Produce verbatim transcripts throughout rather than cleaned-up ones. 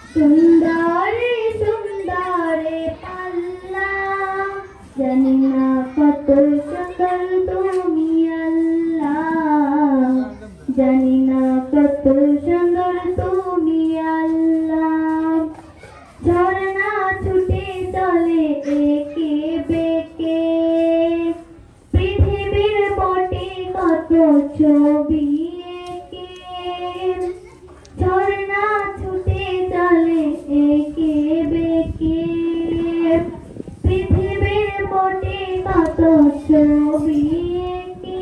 সুন্দরে সুন্দরে পাল্লা জানি না কত সুন্দর তুমি আল্লাহ জানি না কত সুন্দর তুমি আল্লাহ ঝর্ণা ছুটে চলে একে বেঁকে পৃথিবীর পটে কত ছবি এঁকে ঝর্ণা ছুটে চলে একে বেঁকে পৃথিবীর পটে কত ছবি এঁকে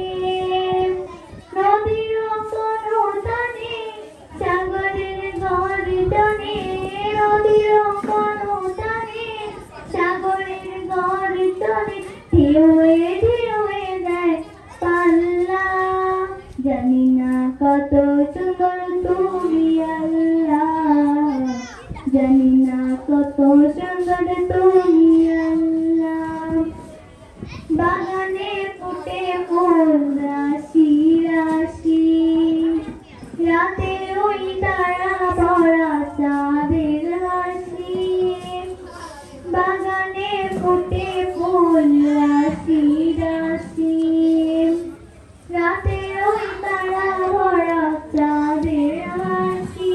নদীর কোনো টানে সাগরের গর্জনে নদীর কোনো টানে সাগরের গর্জনে ঢেউয়ে ঢেউয়ে যায় পাল্লা জানি না কত সুন্দর তুমি আল্লাহ জানি না কত সুন্দর তুমি আল্লাহ বাগানে ফুটে ফুল রাশি রাশি রাতে ওই তারা ভরা চাঁদের হাসি বাগানে ফুটে ফুল রাশি রাশি রাতে ওই তারা ভরা চাঁদের হাসি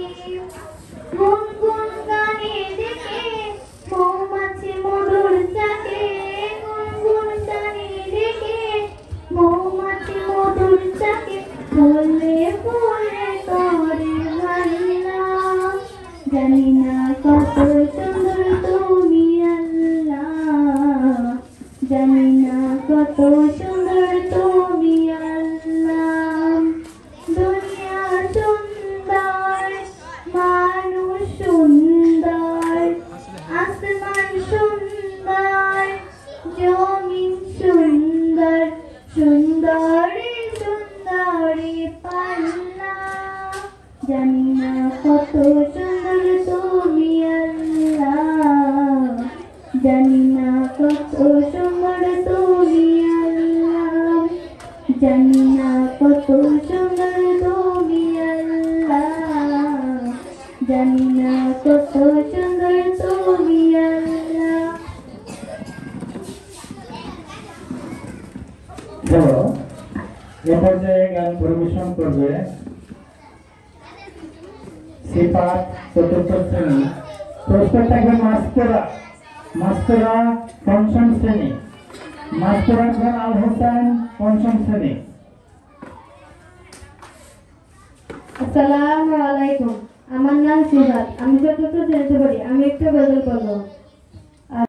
গুনগুন গানে দেখে মৌমাছি মধুর চাকে গুনগুন গানে দেখে মৌমাছি মধুর চাকে ফুলে ফুলে করে ভাল্লা জানি না কত সুন্দর তুমি আল্লাহ জানি না কত সুন্দর তুমি আল্লাহ দুনিয়া সুন্দর মানুষ সুন্দর আসমান সুন্দর জমিন সুন্দর সুন্দরে সুন্দরে পাল্লা জানি না কত সুন্দর তুমি আল্লাহ জানি না কত সুন্দর তুমি আল্লাহ জানি না কত সুন্দর তুমি আল্লাহ জানি না কত সুন্দর তুমি আল্লাহ এ পর্যায়ে গান পরিবেশন করবে সিপাত চতুর্থ শ্রেণী প্রশ্ন থাকবে মাস্তরা মাস্তরা পঞ্চম শ্রেণী মাস্তরা খান আল হোসেন পঞ্চম শ্রেণী। আসসালামু আলাইকুম, আমার নাম সুজাত, আমি চতুর্থ শ্রেণীতে পড়ি। আমি একটা গজল পড়ব।